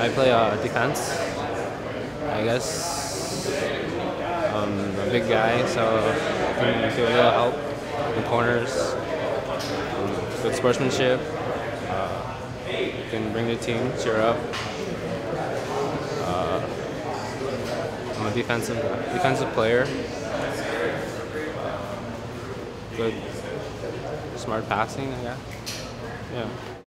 I play defense. I guess I'm a big guy, so I can do a little help in corners. Good sportsmanship. Can bring the team, cheer up. I'm a defensive player. Good, smart passing, I guess. Yeah.